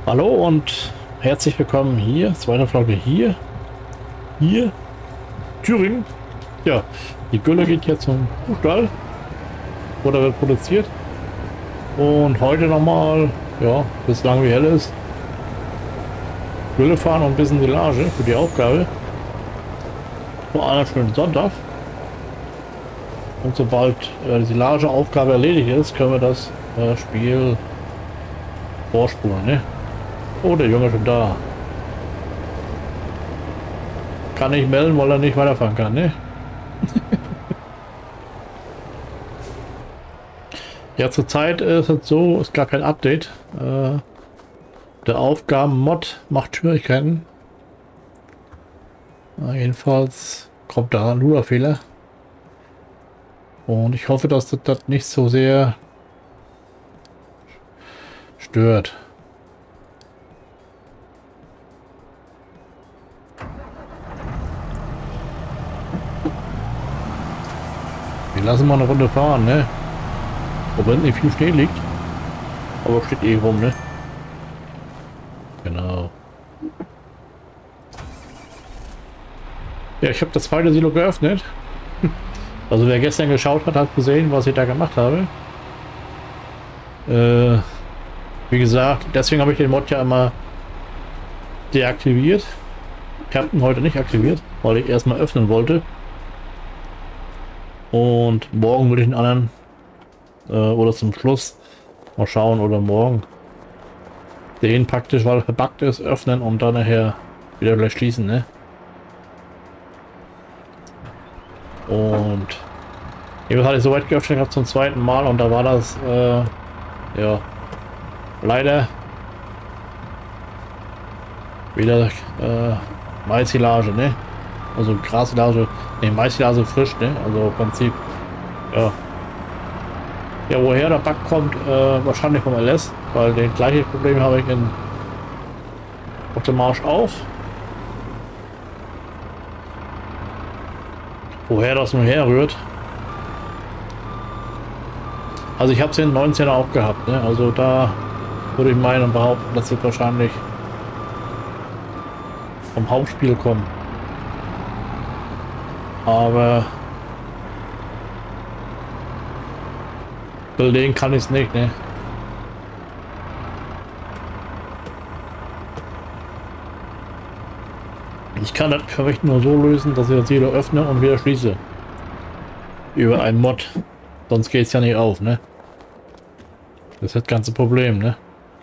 Hallo und herzlich willkommen hier, zweite Folge hier, Thüringen. Ja, die Gülle geht hier zum Kuhstall oder wird produziert. Und heute nochmal, ja, bislang wie hell ist, Gülle fahren und ein bisschen Silage für die Aufgabe. Vor allem schönen Sonntag. Und sobald die Silageaufgabe erledigt ist, können wir das Spiel vorspulen, ne? Oh, der Junge ist schon da. Kann nicht melden, weil er nicht weiterfahren kann, ne? Ja, zurzeit ist es so, ist gar kein Update. Der Aufgaben-Mod macht Schwierigkeiten. Jedenfalls kommt da ein Lua-Fehler. Und ich hoffe, dass das nicht so sehr stört. Wir lassen mal eine Runde fahren, ne? Obwohl nicht viel Schnee liegt. Aber steht eh rum, ne? Genau. Ja, ich habe das zweite Silo geöffnet. Also wer gestern geschaut hat, hat gesehen, was ich da gemacht habe. Wie gesagt, deswegen habe ich den Mod ja immer deaktiviert. Ich habe ihn heute nicht aktiviert, weil ich erstmal öffnen wollte. Und morgen will ich den anderen oder zum Schluss mal schauen oder morgen den praktisch, weil er verbuggt ist, öffnen und dann nachher wieder gleich schließen, ne? Und eben hatte ich so weit geöffnet gehabt zum zweiten Mal und da war das ja leider wieder Mais-Silage, ne? Also Gras-Silage, ne, Mais-Silage frisch, ne? Also im Prinzip, ja. Ja, woher der Bug kommt, wahrscheinlich vom LS, weil den gleichen Problem habe ich auf dem Marsch auch. Woher das nun herrührt. Also ich habe es in 19er auch gehabt, ne? Also da würde ich meinen und behaupten, dass wird wahrscheinlich vom Hauptspiel kommen. Aber belegen kann ich es nicht, ne? Ich kann das für mich nur so lösen, dass ich das Silo öffne und wieder schließe. Über einen Mod. Sonst geht es ja nicht auf, ne? Das ist das ganze Problem, ne?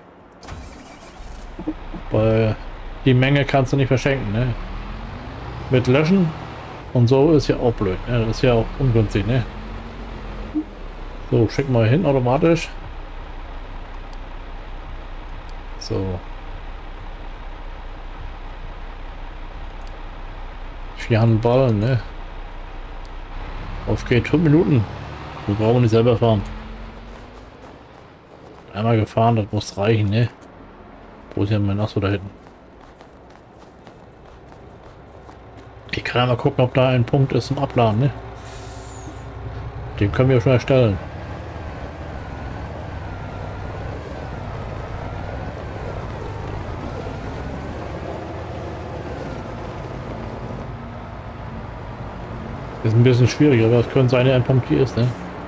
Weil die Menge kannst du nicht verschenken, ne? Mit löschen und so ist ja auch blöd, ne? Das ist ja auch ungünstig, ne? So, schicken wir hin automatisch. So. 400 Ballen, ne? Auf geht 5 Minuten. Wir brauchen nicht selber fahren. Einmal gefahren, das muss reichen, ne? Wo ist ja mein Achso da hinten? Ich kann ja mal gucken, ob da ein Punkt ist zum Abladen, ne? Den können wir schon erstellen. Ist ein bisschen schwieriger, aber es könnte sein, dass ein Punkt hier ist, ne?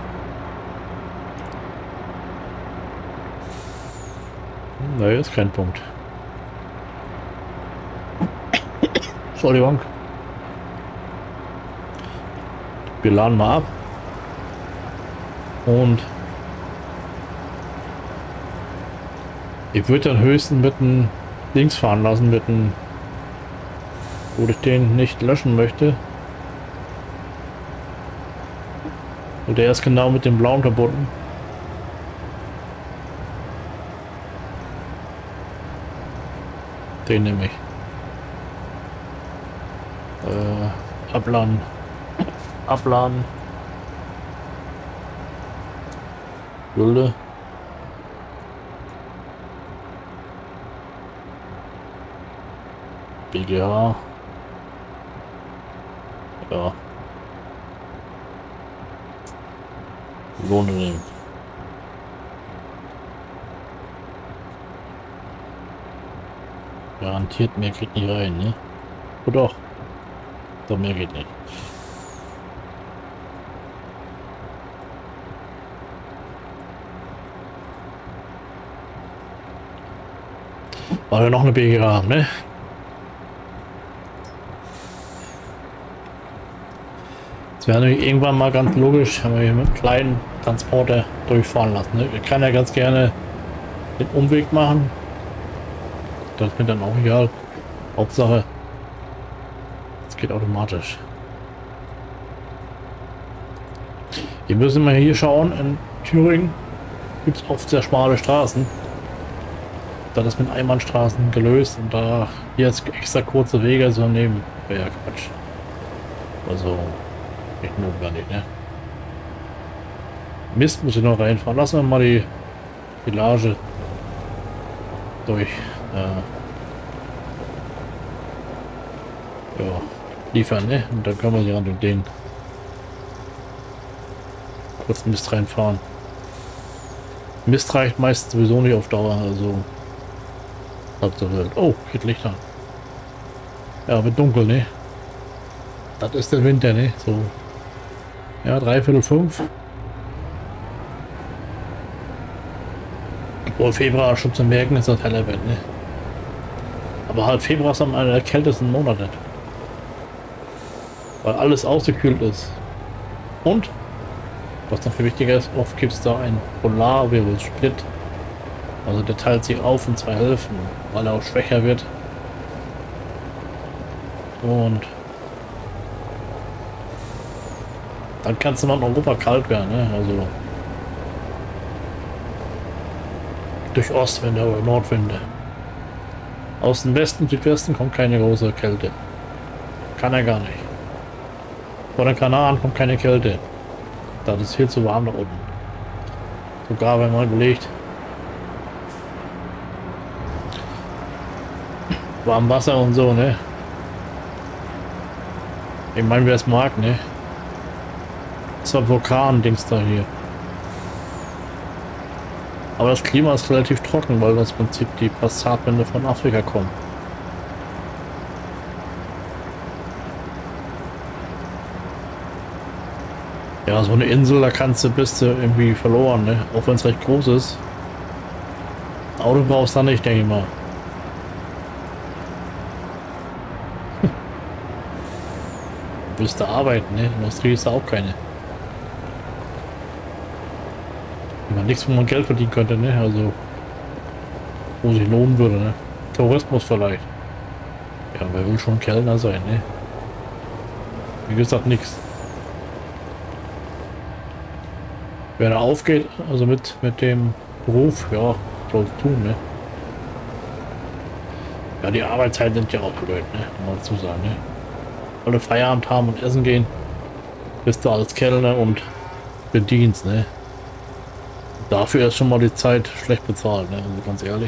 Da ist kein Punkt. Entschuldigung. Wir laden mal ab. Und ich würde dann höchstens mit dem Links fahren lassen, mit dem, wo ich den nicht löschen möchte. Und der ist genau mit dem blauen verbunden. Den nehme ich. Abladen. Abladen. Gülle. BGH. Ja. Lohne nehmen. Garantiert mehr geht nicht rein, ne? Oder doch? Doch, mehr geht nicht. Weil wir noch eine BGA haben, ne? Das wäre natürlich irgendwann mal ganz logisch, wenn wir hier mit einem kleinen Transporter durchfahren lassen. Ne? Wir können ja ganz gerne den Umweg machen. Das ist mir dann auch egal. Hauptsache, es geht automatisch. Wir müssen mal hier schauen. In Thüringen gibt es oft sehr schmale Straßen. Das ist mit Einbahnstraßen gelöst und da jetzt extra kurze Wege so nehmen. Wäre ja Quatsch. Also nicht notwendig, ne? Mist, muss ich noch reinfahren. Lassen wir mal die Village durch ja, liefern, ne? Und dann können wir hier an den Ding kurz Mist reinfahren. Mist reicht meist sowieso nicht auf Dauer, also halb so wild. Oh, geht Licht an. Ja, wird dunkel, ne? Das ist der Winter, ne? So. Ja, 4:45. Obwohl Februar schon zu merken ist, das heller wird, ne? Aber halt Februar ist einer der kältesten Monate. Weil alles ausgekühlt ist. Und, was noch viel wichtiger ist, oft gibt es da einen Polarwirbelsplit. Also der teilt sich auf in zwei Hälften, weil er auch schwächer wird. Und dann kann es mal in Europa kalt werden, ne? Also durch Ostwinde oder Nordwinde. Aus dem Westen, Südwesten kommt keine große Kälte. Kann er gar nicht. Von den Kanaren kommt keine Kälte. Das ist viel zu warm da unten. Sogar wenn man überlegt, warm Wasser und so, ne? Ich meine, wer es mag, ne? Das war Vulkan-Dings da hier. Aber das Klima ist relativ trocken, weil das Prinzip die Passatwinde von Afrika kommen. Ja, so eine Insel, da bist du irgendwie verloren, ne? Auch wenn es recht groß ist. Auto brauchst du nicht, denke ich mal. Willst du arbeiten, ne? Industrie ist da auch keine. Nichts, wo man Geld verdienen könnte, ne? Also, wo sich lohnen würde, ne? Tourismus vielleicht. Ja, wer will schon Kellner sein, ne? Wie gesagt, nichts. Wer da aufgeht, also mit dem Beruf, ja, soll es tun, ne? Ja, die Arbeitszeiten sind ja auch blöd, ne? Mal dazu sagen, ne? Alle Feierabend haben und essen gehen, bist du als Kellner und bedienst, ne? Dafür ist schon mal die Zeit schlecht bezahlt, ne? Also ganz ehrlich.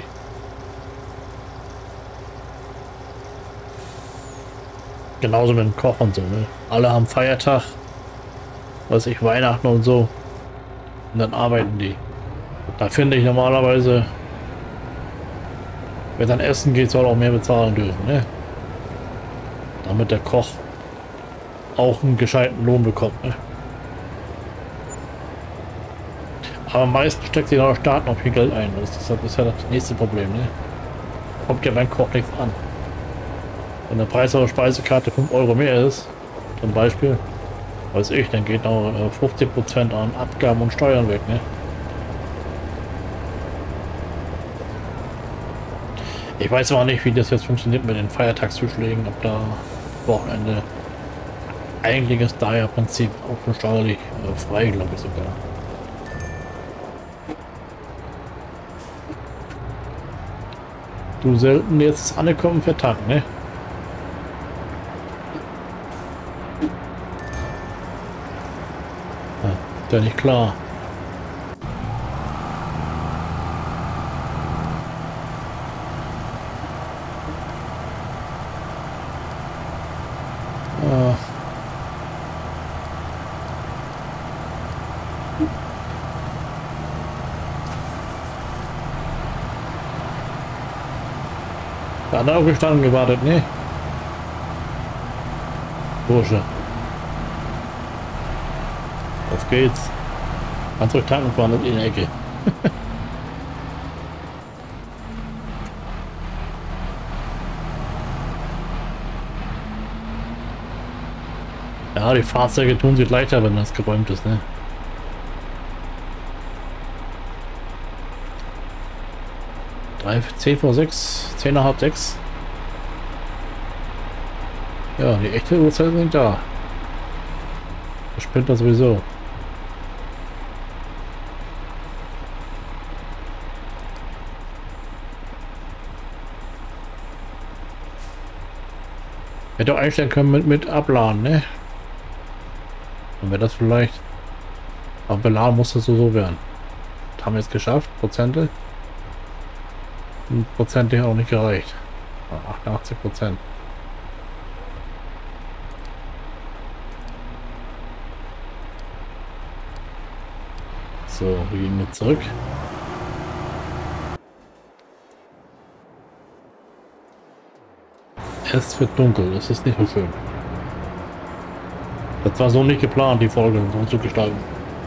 Genauso mit dem Koch und so, ne? Alle haben Feiertag, weiß ich, Weihnachten und so. Und dann arbeiten die. Da finde ich normalerweise, wer dann essen geht, soll auch mehr bezahlen dürfen, ne? Damit der Koch auch einen gescheiten Lohn bekommt, ne? Aber meistens steckt sich der Staat noch viel Geld ein. Das ist ja das nächste Problem, ne? Kommt ja beim Koch nichts an. Wenn der Preis auf der Speisekarte 5 Euro mehr ist, zum Beispiel, weiß ich, dann geht noch 50% an Abgaben und Steuern weg, ne? Ich weiß aber nicht, wie das jetzt funktioniert mit den Feiertagszuschlägen, ob da Wochenende eigentlich ist da ja Prinzip auch schon steuerlich frei, glaube ich sogar. Du selten jetzt angekommen für Tag, ne? Ja, ist ja nicht klar. Da hat er auch gestanden gewartet, ne? Bursche. Auf geht's. Kannst ruhig tanken fahren, in der Ecke. Ja, die Fahrzeuge tun sich leichter, wenn das geräumt ist, ne? Drei, 10 vor 6, 10 nach halb 6. Ja, die echte Uhrzeit sind da. Das spinnt das sowieso. Hätte auch einstellen können mit Abladen, ne? Dann wäre das vielleicht. Aber beladen muss das so werden. Das haben wir jetzt geschafft, Prozente. Und Prozente auch nicht gereicht. 88%. So, wir gehen jetzt zurück. Es wird dunkel, es ist nicht so schön. Das war so nicht geplant, die Folge so zu gestalten.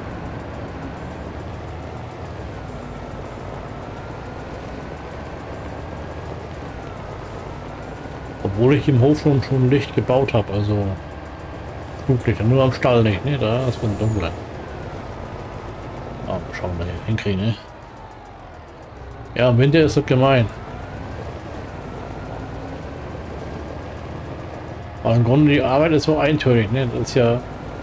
Obwohl ich im Hof schon Licht gebaut habe, also Flutlichter, nur am Stall nicht, ne? Da ist es dunkel. Ah, schauen wir hier hinkriegen, ne? Ja, im Winter ist das gemein. Aber im Grunde die Arbeit ist so eintönig, ne? Das ist ja,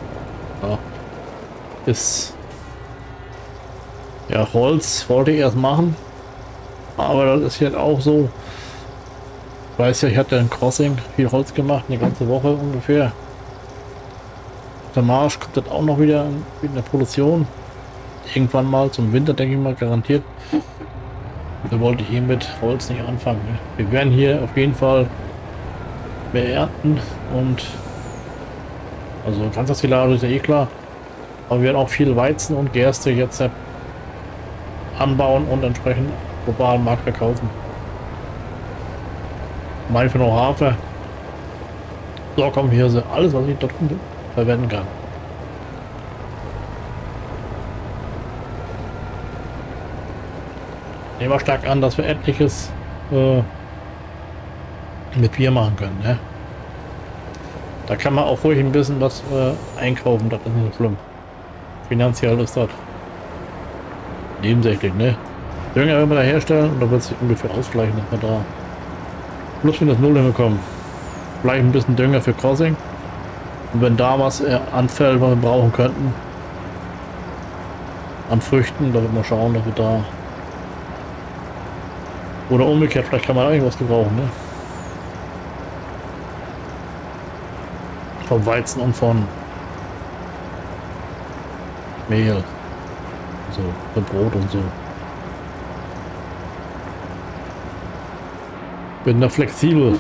ja, Holz wollte ich erst machen, aber das ist jetzt auch so. Ich weiß ja, ich hatte ein Crossing, viel Holz gemacht, eine ganze Woche ungefähr. Der Marsch kommt das auch noch wieder in der Produktion. Irgendwann mal zum Winter, denke ich mal, garantiert. Da wollte ich hier mit Holz nicht anfangen. Ne? Wir werden hier auf jeden Fall mehr ernten und also Ganzjahrssilage ist ja eh klar. Aber wir werden auch viel Weizen und Gerste jetzt anbauen und entsprechend globalen Markt verkaufen. Manchmal noch Hafer. So, kommen hier so alles, was ich dort verwenden kann. Nehmen wir stark an, dass wir etliches mit Bier machen können. Ne? Da kann man auch ruhig ein bisschen was einkaufen, das ist nicht so schlimm. Finanziell ist das nebensächlich, ne? Dünger werden wir da herstellen und da wird sich ungefähr ausgleichen, dass wir da plus minus null hinbekommen. Vielleicht ein bisschen Dünger für Crossing. Und wenn da was anfällt, was wir brauchen könnten, an Früchten, da wird man schauen, dass wir da oder umgekehrt, vielleicht kann man irgendwas gebrauchen, ne? Vom Weizen und von Mehl. So, für Brot und so. Bin da flexibel.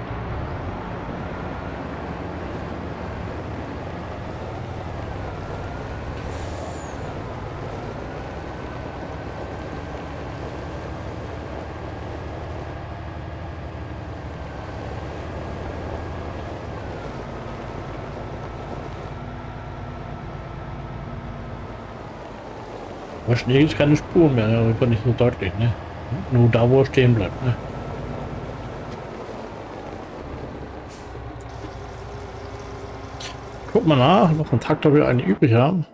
Aber Schnee ist keine Spuren mehr, ne? Das nicht so deutlich, ne? Nur da, wo er stehen bleibt, ne? Guck mal nach, noch einen Traktor wir eigentlich übrig haben.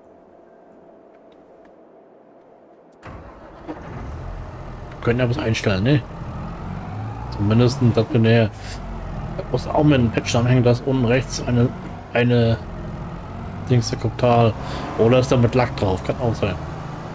Wir können ja was einstellen, ne? Zumindest, dass wir näher. Muss auch mit einem Patch anhängen, dass unten rechts eine Dings der Koptal. Oder ist da mit Lack drauf, kann auch sein.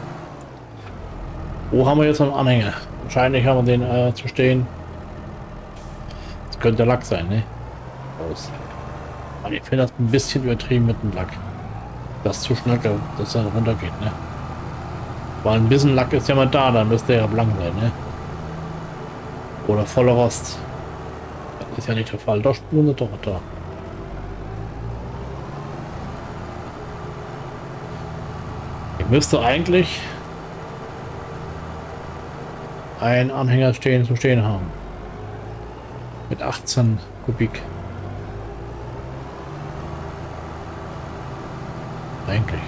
Wo haben wir jetzt noch einen Anhänger? Wahrscheinlich haben wir den zu stehen. Das könnte Lack sein, ne? Aus. Aber ich finde das ein bisschen übertrieben mit dem Lack. Das zu schnell, dass er runtergeht, ne? Weil ein bisschen Lack ist ja mal da, dann müsste er ja blank sein, ne? Oder voller Rost. Das ist ja nicht der Fall. Doch, Spuren sind doch da. Ich müsste eigentlich einen Anhänger zu stehen haben. Mit 18 Kubik. Eigentlich.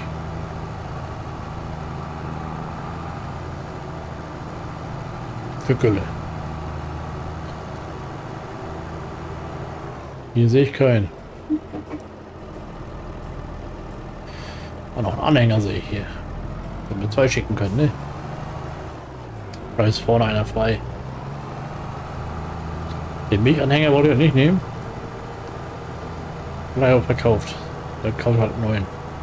Für Gülle. Hier sehe ich keinen. Und noch einen Anhänger sehe ich hier. Wenn wir 2 schicken können, ne? Da ist vorne einer frei. Den Milchanhänger wollte ich nicht nehmen. Leider verkauft. Der kauft halt einen neuen.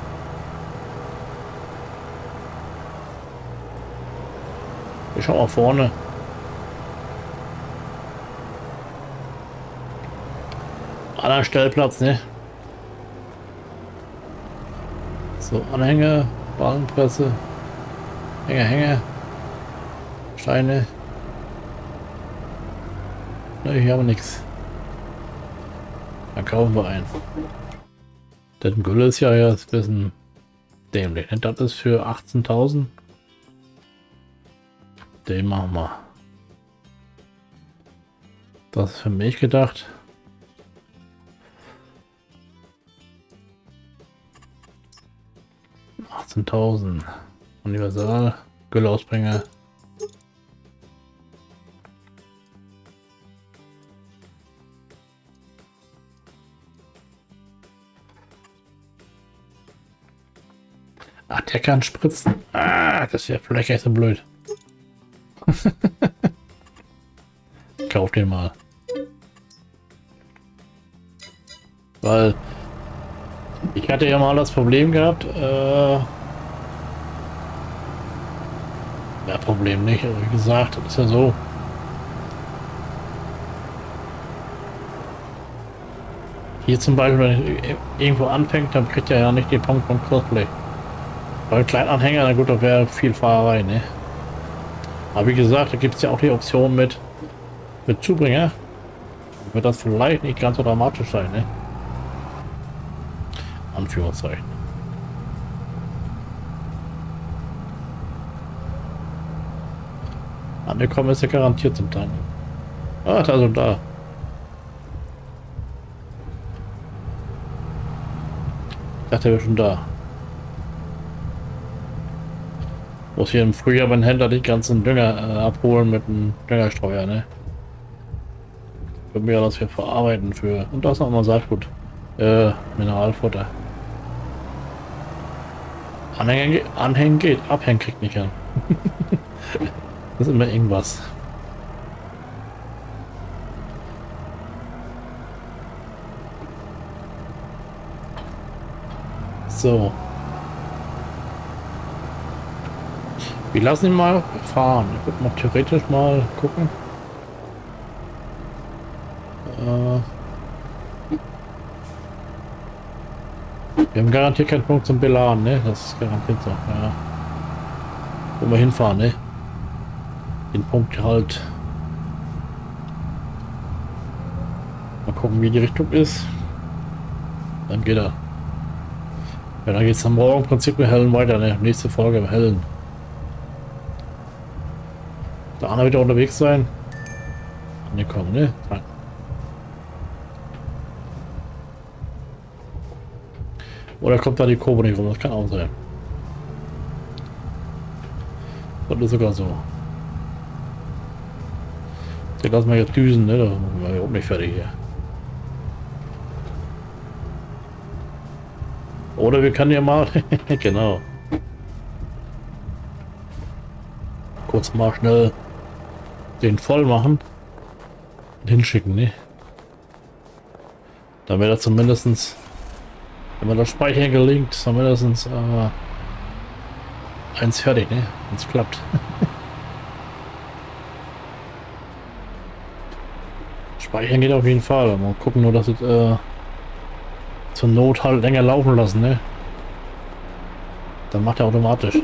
Ich schau mal vorne. Aller Stellplatz, ne? So, Anhänger, Ballenpresse, Hänger, Steine. Ne, hier haben wir nichts. Dann kaufen wir einen. Der Gülle ist ja jetzt ein bisschen dämlich. Ne? Das ist für 18.000. Den machen wir. Das ist für mich gedacht. $18.000. Universal. Güllausbringer. Ach, der kann spritzen. Ah, das wäre vielleicht echt so blöd. Kauf den mal. Weil ich hatte ja mal das Problem gehabt. Ja, Problem nicht. Aber wie gesagt, das ist ja so. Hier zum Beispiel, wenn er irgendwo anfängt, dann kriegt er ja nicht den Punkt vom Crossplay. Bei Kleinanhänger, na gut, da wäre viel Fahrerei, ne? Aber wie gesagt, da gibt es ja auch die Option mit Zubringer. Wird das vielleicht nicht ganz so dramatisch sein, ne? Anführungszeichen. Angekommen ist er garantiert zum Tanken. Ah, da ist da. Ich dachte, er wäre schon da. Muss hier im Frühjahr beim Händler die ganzen Dünger abholen mit dem Düngerstreuer, ne? Für mir das wir verarbeiten für. Und das nochmal Saatgut. Mineralfutter. Anhängen geht, abhängen kriegt nicht an. Das ist immer irgendwas. So. Wir lassen ihn mal fahren. Ich würde mal theoretisch mal gucken. Wir haben garantiert keinen Punkt zum Beladen, ne? Das ist garantiert so. Ja. Wo wir hinfahren, ne? Den Punkt halt. Mal gucken, wie die Richtung ist. Dann geht er. Ja, dann geht es am Morgen im Prinzip mit Hellen weiter, ne? Nächste Folge im Hellen. Da Anna wieder unterwegs sein. Angekommen, ne? Nein. Oder kommt da die Kurve nicht rum? Das kann auch sein. Das ist sogar so. Den lassen wir jetzt düsen, ne? Da sind wir überhaupt nicht fertig hier. Oder wir können ja mal... genau. Kurz mal schnell den voll machen und hinschicken, ne? Dann wäre das zumindestens, wenn man das Speichern gelingt, zumindest eins fertig, ne? Wenn es klappt. Speichern geht auf jeden Fall. Mal gucken nur, dass es zur Not halt länger laufen lassen, ne? Dann macht er automatisch.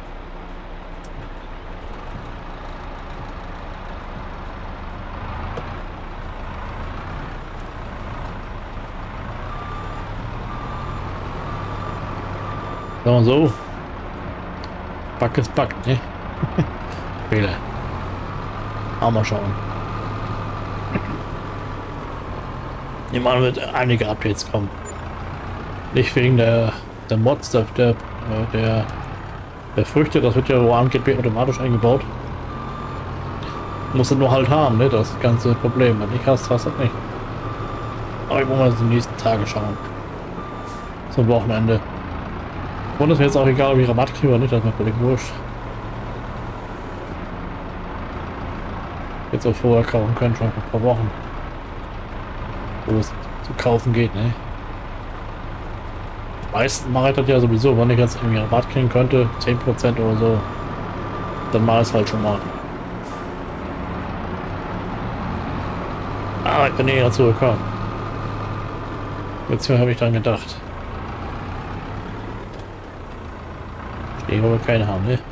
Sagen wir so. Back ist Back, ne? Fehler. Auch mal schauen. nehme an, wird einige Updates kommen. Nicht wegen der Mods, der Früchte, das wird ja wo angeblich automatisch eingebaut. Musst du nur halt haben, ne? Das ganze Problem. Wenn nicht hast, hast du das nicht. Aber ich muss mal die nächsten Tage schauen. Zum Wochenende. Und es mir jetzt auch egal, ob ich Rabatt kriege oder nicht, das ist mir völlig wurscht. Jetzt auch vorher kaufen können, schon ein paar Wochen. Wo es zu kaufen geht, ne? Meistens mache ich das ja sowieso, wenn ich jetzt irgendwie Rabatt kriegen könnte, 10% oder so, dann mache ich es halt schon mal. Ah, ich bin näher dazu gekommen. Jetzt habe ich dann gedacht. Ich will keine haben, ne?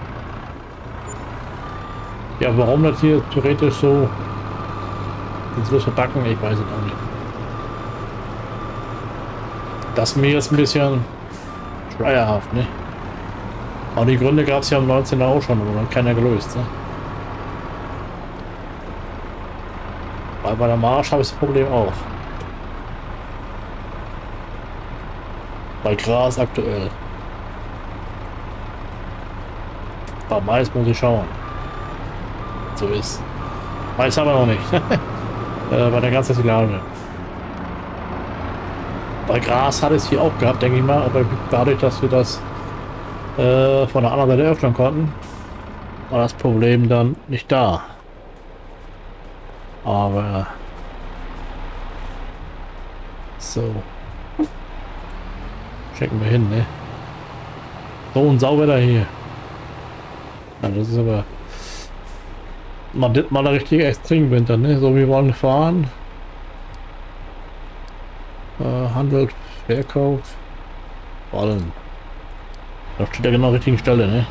Ja, warum das hier theoretisch so ins verpacken, ich weiß es auch nicht. Das ist mir jetzt ein bisschen schleierhaft, ne? Aber die Gründe gab es ja am 19. auch schon, aber dann keiner gelöst, ne? Weil bei der Marsch habe ich das Problem auch. Bei Gras aktuell. Bei Mais muss ich schauen. So ist. Mais haben wir noch nicht. Bei der ganzen Silage. Bei Gras hat es hier auch gehabt, denke ich mal, aber dadurch, dass wir das von der anderen Seite öffnen konnten, war das Problem dann nicht da. Aber so. Checken wir hin, ne? So ein Sauwetter hier. Ja, das ist aber mal der richtige Extremwinter, ne? So, wir wollen fahren. Handel, Verkauf, Ballen. Da steht ja genau an der richtigen Stelle, ne?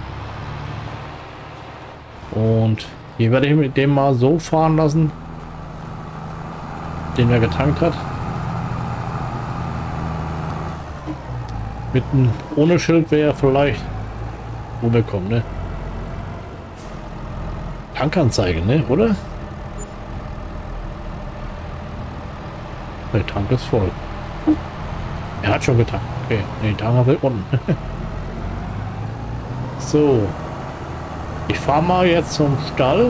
Und hier werde ich mit dem mal so fahren lassen, den er getankt hat. Mitten ohne Schild wäre er vielleicht runterkommen, ne? Tankanzeige, ne? Oder? Der Tank ist voll. Er hat schon getankt. Okay, nee, Tank ist unten. So. Ich fahre mal jetzt zum Stall.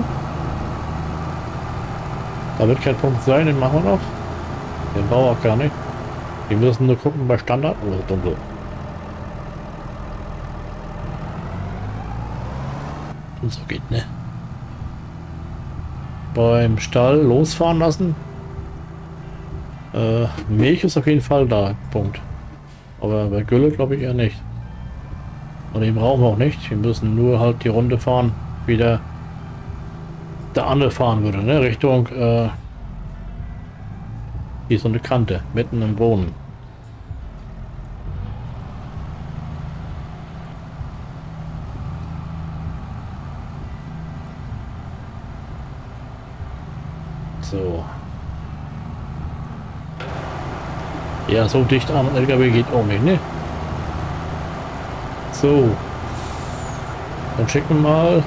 Da wird kein Punkt sein, den machen wir noch. Den brauche ich auch gar nicht. Wir müssen nur gucken bei Standard. Oh, dunkel. Und so geht, ne? Beim Stall losfahren lassen. Milch ist auf jeden Fall da. Punkt. Aber bei Gülle glaube ich eher nicht. Und den brauchen wir auch nicht. Wir müssen nur halt die Runde fahren, wie der andere fahren würde, ne? Richtung hier ist so eine Kante, mitten im Boden. So. Ja, so dicht am LKW geht auch nicht, ne? So. Dann checken wir mal.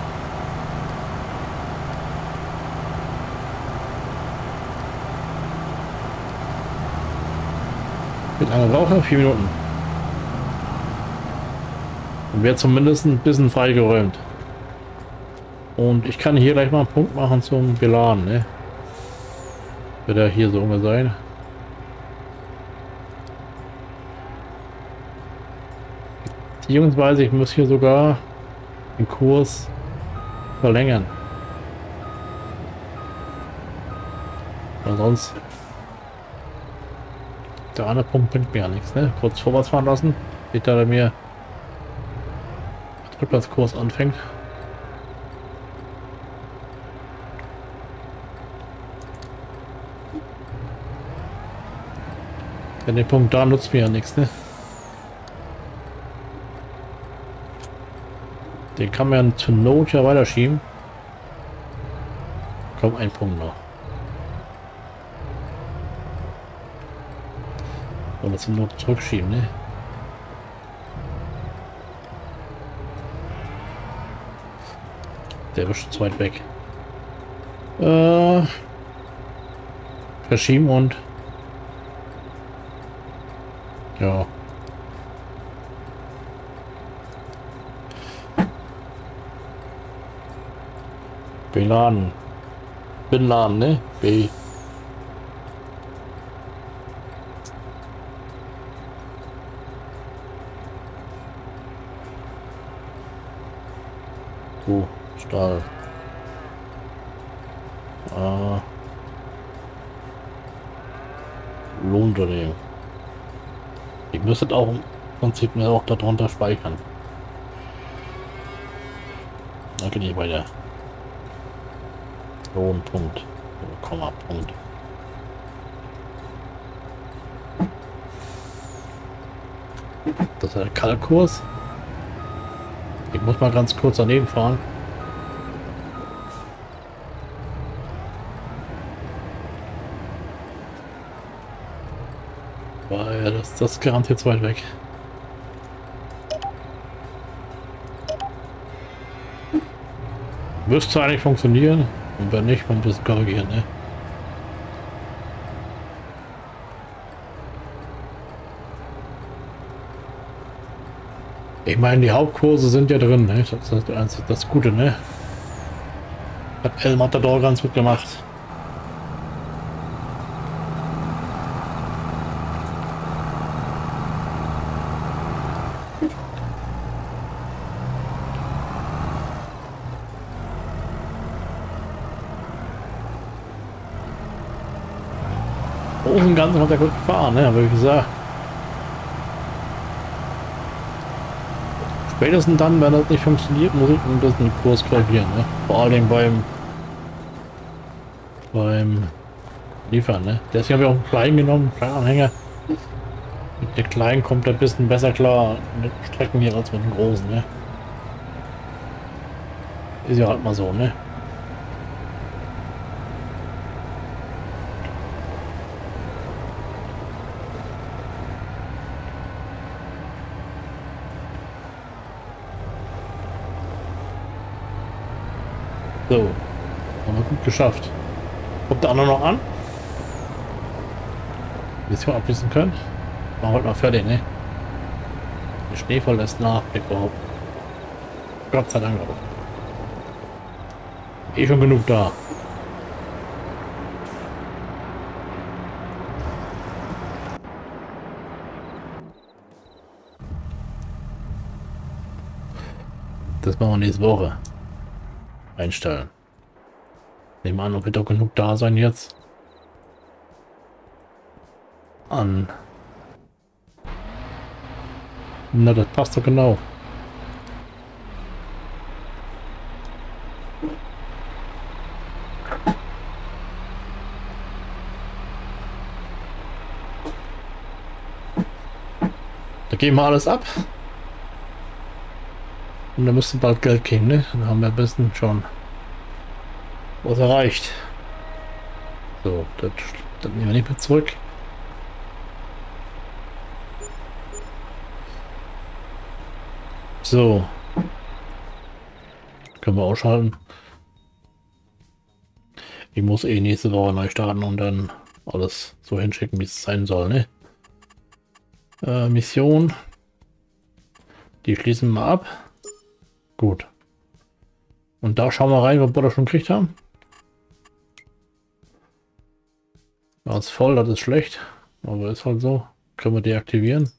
Mit einer Raucher 4 Minuten. Und wäre zumindest ein bisschen freigeräumt. Und ich kann hier gleich mal einen Punkt machen zum Beladen, ne? Wird er hier so ungefähr sein. Beziehungsweise ich muss hier sogar den Kurs verlängern. Weil sonst der andere Punkt bringt mir ja nichts, ne? Kurz vorwärts fahren lassen, bis da mir der Rückwärtskurs anfängt. Denn der Punkt da nutzt mir ja nichts, ne? Den kann man zur Not ja weiterschieben. Komm, ein Punkt noch. Und das zur Not zurückschieben, ne? Der ist zu weit weg. Verschieben und Ja. Beladen. Beladen, ne? B. So, Stahl. Lohnunternehmen. Ich müsste auch im Prinzip mir auch darunter speichern. Da geht nicht weiter. Lohnpunkt. Komma, Punkt. Das ist ein Kalkkurs. Ich muss mal ganz kurz daneben fahren. Weil das ist garantiert zu weit weg. Müsste eigentlich funktionieren. Und wenn nicht, man muss korrigieren, ne? Ich meine, die Hauptkurse sind ja drin, ne? Das ist das Gute, ne? Hat El Matador ganz gut gemacht. Im Ganzen hat er gut gefahren, ne? Aber wie gesagt, spätestens dann, wenn das nicht funktioniert, muss ich ein bisschen den Kurs korrigieren, ne? Vor allem beim Liefern, ne? Deswegen habe ich auch einen kleinen genommen, kleinen Anhänger. Mit der kleinen kommt er ein bisschen besser klar mit den Strecken hier als mit den großen, ne? Ist ja halt mal so, ne? So, haben wir gut geschafft. Kommt der andere noch an? Mission abschließen können. Machen wir heute mal fertig, ne? Der Schneefall lässt nach, überhaupt. Gott sei Dank. Eh schon genug da. Das machen wir nächste Woche. Einstellen. Nehmen an, ob wird doch genug da sein jetzt. An. Na, das passt doch genau. Da geben wir alles ab. Und da müsste bald Geld gehen, ne? Dann haben wir ein bisschen schon was erreicht. So, das nehmen wir nicht mehr zurück. So. Können wir ausschalten. Ich muss eh nächste Woche neu starten und dann alles so hinschicken, wie es sein soll, ne? Mission. Die schließen wir ab. Gut. Und da schauen wir rein, was wir da schon gekriegt haben. Ja, ist voll, das ist schlecht. Aber ist halt so. Können wir deaktivieren.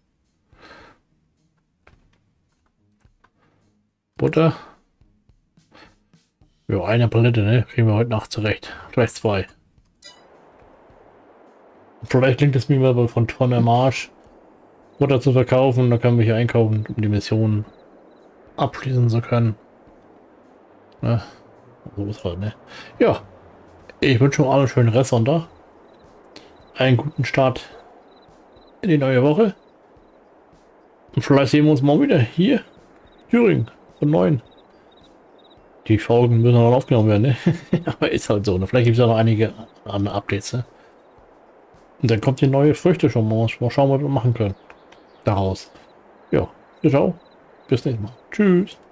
Butter. Ja, eine Palette, ne? Kriegen wir heute Nacht zurecht. Vielleicht zwei. Vielleicht klingt es mir mal von Tonne Marsch Butter zu verkaufen. Da können wir hier einkaufen, um die Mission abschließen zu können. Ne? So ist halt, ne? Ja. Ich wünsche euch allen einen schönen Restsonntag. Einen guten Start in die neue Woche. Und vielleicht sehen wir uns mal wieder hier. Thüringen von 9. Die Folgen müssen noch aufgenommen werden, ne? Aber ist halt so. Ne? Vielleicht gibt es ja noch einige andere Updates, ne? Und dann kommt die neue Früchte schon mal. Mal schauen, was wir machen können. Daraus. Ja, ciao. Bis nächstes Mal. Tschüss.